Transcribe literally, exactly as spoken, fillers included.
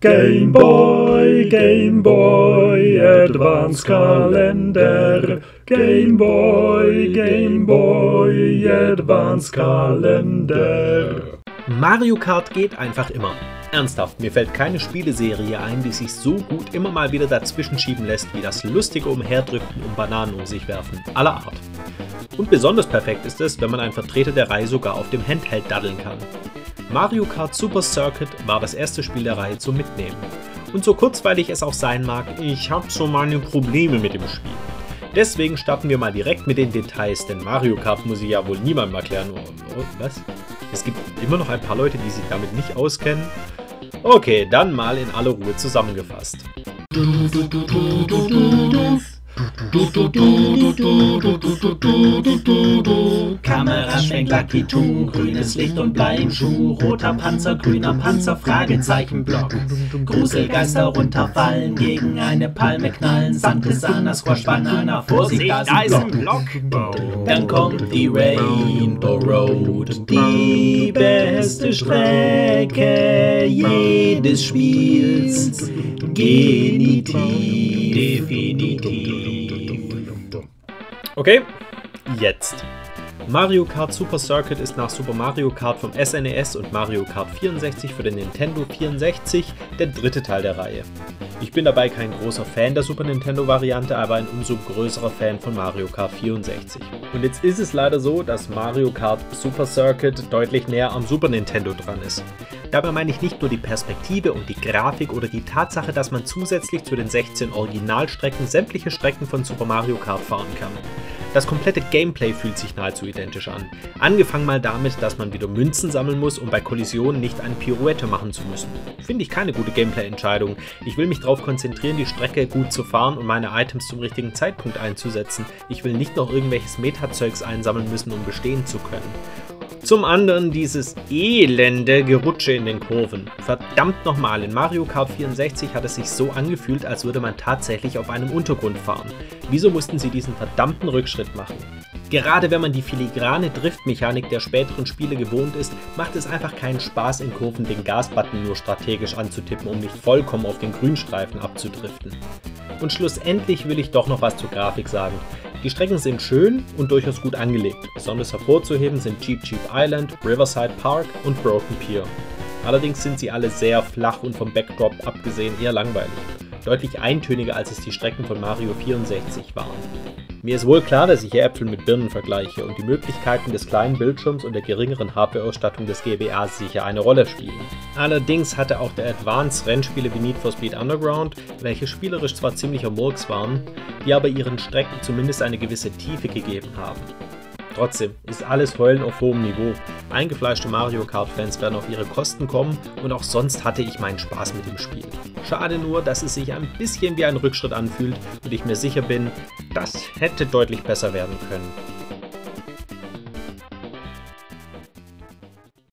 Game Boy, Game Boy, Advance Kalender. Game Boy, Game Boy, Advance Kalender. Mario Kart geht einfach immer. Ernsthaft, mir fällt keine Spieleserie ein, die sich so gut immer mal wieder dazwischen schieben lässt, wie das lustige Umherdriften und Bananen um sich werfen, aller Art. Und besonders perfekt ist es, wenn man einen Vertreter der Reihe sogar auf dem Handheld daddeln kann. Mario Kart Super Circuit war das erste Spiel der Reihe zum Mitnehmen. Und so kurzweilig es auch sein mag, ich habe so meine Probleme mit dem Spiel. Deswegen starten wir mal direkt mit den Details, denn Mario Kart muss ich ja wohl niemandem erklären. Oh, was? Es gibt immer noch ein paar Leute, die sich damit nicht auskennen. Okay, dann mal in aller Ruhe zusammengefasst. Kamera schwenkt Lucky Two, grünes Licht und Blei im Schuh, roter Panzer, grüner Panzer, Fragezeichen Block. Gruselgeister runterfallen, gegen eine Palme knallen, Santesana, Squash, Banana, Vorsicht, da ist ein Block. Dann kommt die Rainbow Road, die beste Strecke jedes Spiels, genitiv, definitiv. Okay, jetzt. Mario Kart Super Circuit ist nach Super Mario Kart vom S N E S und Mario Kart vierundsechzig für den Nintendo vierundsechzig der dritte Teil der Reihe. Ich bin dabei kein großer Fan der Super Nintendo Variante, aber ein umso größerer Fan von Mario Kart vierundsechzig. Und jetzt ist es leider so, dass Mario Kart Super Circuit deutlich näher am Super Nintendo dran ist. Dabei meine ich nicht nur die Perspektive und die Grafik oder die Tatsache, dass man zusätzlich zu den sechzehn Originalstrecken sämtliche Strecken von Super Mario Kart fahren kann. Das komplette Gameplay fühlt sich nahezu identisch an. Angefangen mal damit, dass man wieder Münzen sammeln muss, um bei Kollisionen nicht eine Pirouette machen zu müssen. Finde ich keine gute Gameplay-Entscheidung. Ich will mich darauf konzentrieren, die Strecke gut zu fahren und meine Items zum richtigen Zeitpunkt einzusetzen. Ich will nicht noch irgendwelches Meta-Zeugs einsammeln müssen, um bestehen zu können. Zum anderen dieses elende Gerutsche in den Kurven. Verdammt nochmal, in Mario Kart vierundsechzig hat es sich so angefühlt, als würde man tatsächlich auf einem Untergrund fahren. Wieso mussten sie diesen verdammten Rückschritt machen? Gerade wenn man die filigrane Driftmechanik der späteren Spiele gewohnt ist, macht es einfach keinen Spaß, in Kurven den Gasbutton nur strategisch anzutippen, um nicht vollkommen auf den Grünstreifen abzudriften. Und schlussendlich will ich doch noch was zur Grafik sagen. Die Strecken sind schön und durchaus gut angelegt. Besonders hervorzuheben sind Cheep Cheep Island, Riverside Park und Broken Pier. Allerdings sind sie alle sehr flach und vom Backdrop abgesehen eher langweilig. Deutlich eintöniger, als es die Strecken von Mario vierundsechzig waren. Mir ist wohl klar, dass ich hier Äpfel mit Birnen vergleiche und die Möglichkeiten des kleinen Bildschirms und der geringeren Hardware-Ausstattung des G B A sicher eine Rolle spielen. Allerdings hatte auch der Advance Rennspiele wie Need for Speed Underground, welche spielerisch zwar ziemlicher Murks waren, die aber ihren Strecken zumindest eine gewisse Tiefe gegeben haben. Trotzdem ist alles Heulen auf hohem Niveau. Eingefleischte Mario Kart-Fans werden auf ihre Kosten kommen und auch sonst hatte ich meinen Spaß mit dem Spiel. Schade nur, dass es sich ein bisschen wie ein Rückschritt anfühlt und ich mir sicher bin, das hätte deutlich besser werden können.